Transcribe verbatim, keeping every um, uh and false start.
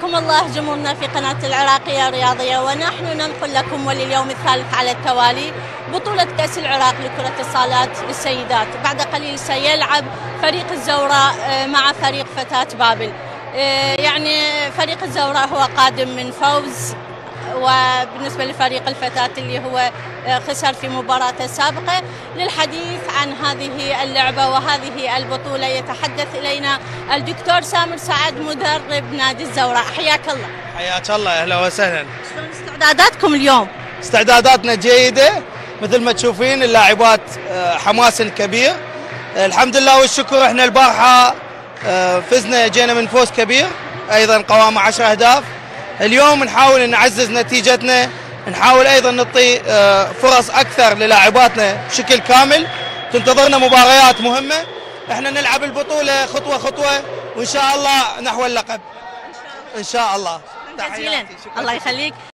حياكم الله جمهورنا في قناة العراقية الرياضية، ونحن ننقل لكم ولليوم الثالث على التوالي بطولة كأس العراق لكرة الصالات للسيدات. بعد قليل سيلعب فريق الزوراء مع فريق فتاة بابل. يعني فريق الزوراء هو قادم من فوز، وبالنسبة لفريق الفتاة اللي هو خسر في مباراته السابقة. للحديث عن هذه اللعبة وهذه البطولة يتحدث إلينا الدكتور سامر سعد مدرب نادي الزوراء. حياك الله. حياك الله، أهلا وسهلا. شلون استعداداتكم اليوم؟ استعداداتنا جيدة مثل ما تشوفين، اللاعبات حماس كبير الحمد لله والشكر. احنا البارحة فزنا، جينا من فوز كبير أيضا قوامه عشر أهداف. اليوم نحاول نعزز نتيجتنا، نحاول ايضا نعطي فرص اكثر للاعباتنا بشكل كامل. تنتظرنا مباريات مهمه، احنا نلعب البطوله خطوه خطوه وان شاء الله نحو اللقب ان شاء الله. جزيلا الله يخليك.